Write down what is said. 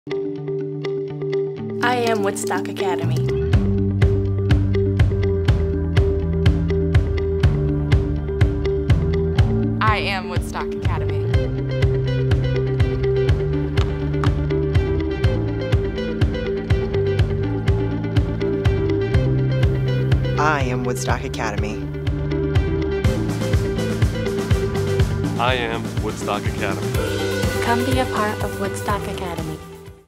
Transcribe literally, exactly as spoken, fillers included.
I am Woodstock Academy. I am Woodstock Academy. I am Woodstock Academy. I am Woodstock Academy. Come be a part of Woodstock Academy.